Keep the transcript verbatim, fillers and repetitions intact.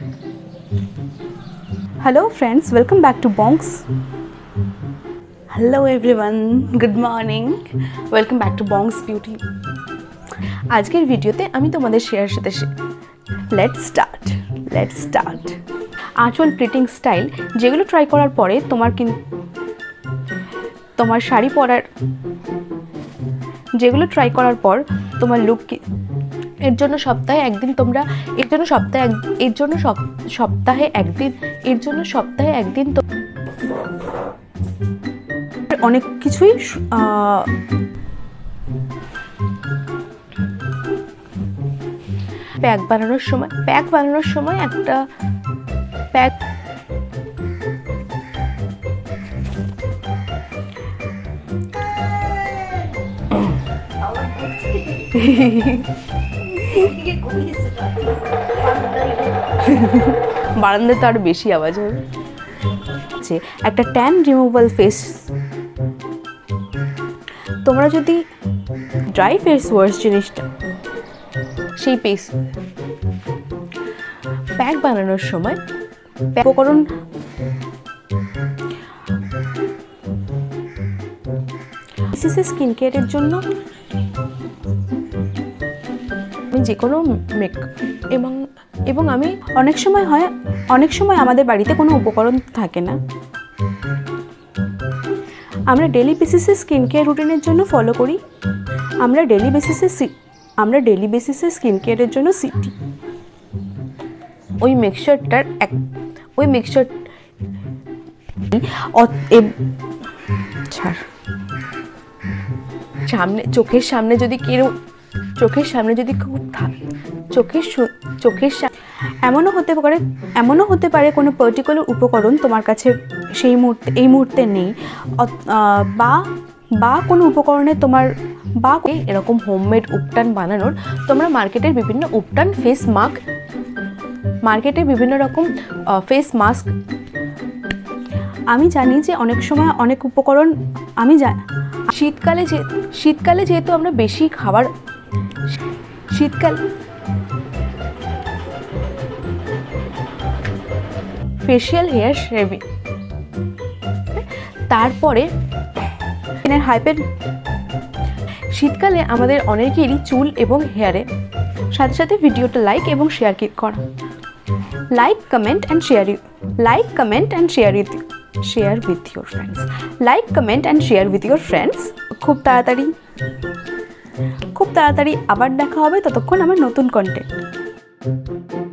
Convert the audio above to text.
Hello friends, welcome back to Bonks. Hello everyone, good morning. Welcome back to Bonks Beauty. আজকের ভিডিওতে আমি তোমাদের share সাথে let's start let's start আঁচল প্লিটিং style, যেগুলো ট্রাই করার পরে তোমার কিন্তু তোমার শাড়ি পরার যেগুলো ট্রাই করার পর তোমার লুক এর জন্য সপ্তাহে একদিন তোমরা এর জন্য সপ্তাহে এর জন্য সপ্তাহে একদিন এর জন্য সপ্তাহে একদিন তো অনেক কিছুই প্যাক বানানোর সময় প্যাক বানানোর সময় একটা প্যাক বারান্দায় তো আরো বেশি আওয়াজ হবে। একটা ট্যান রিমুভাল ফেস, তোমরা যদি ড্রাই ফেস ওয়াশ জিনিসটা সেই ফেস প্যাক বানানোর সময় উপকরণ স্কিন কেয়ারের জন্য যে কোনো মেকআপ এবং এবং আমি অনেক সময় হয় অনেক সময় আমাদের বাড়িতে কোনো উপকরণ থাকে না, আমরা ডেলি বেসিসে স্কিন কেয়ার রুটিনের জন্য ফলো করি আমরা ডেলি বেসিসে আমরা ডেলি বেসিসে স্কিন কেয়ারের জন্য সিটি ওই মিক্সচারটার এক ওই মিক্সচার ছাড় সামনে চোখের সামনে যদি কেউ চোখের সামনে যদি খুব চোখের চোখের এমনও হতে পারে এমনও হতে পারে কোনো পার্টিকুলার উপকরণ তোমার কাছে সেই মুহূর্তে এই মুহূর্তে নেই, বা বা কোনো উপকরণে তোমার বা এরকম হোমমেড উপটান বানানোর তোমরা মার্কেটের বিভিন্ন উপটান ফেস মাস্ক মার্কেটে বিভিন্ন রকম ফেস মাস্ক আমি জানি যে অনেক সময় অনেক উপকরণ আমি জানি শীতকালে যে শীতকালে যেহেতু আমরা বেশি খাবার শীতকাল ফেশিয়াল হেয়ার শেভিং, তারপরে হাইপের শীতকালে আমাদের অনেকেরই চুল এবং হেয়ারে সাথে সাথে ভিডিওটা লাইক এবং শেয়ার করা like comment and share like comment and share with share with your friends like comment and share with your friends খুব তাড়াতাড়ি খুব তাড়াতাড়ি আবার দেখা হবে, ততক্ষণ আমার নতুন কন্টেন্ট।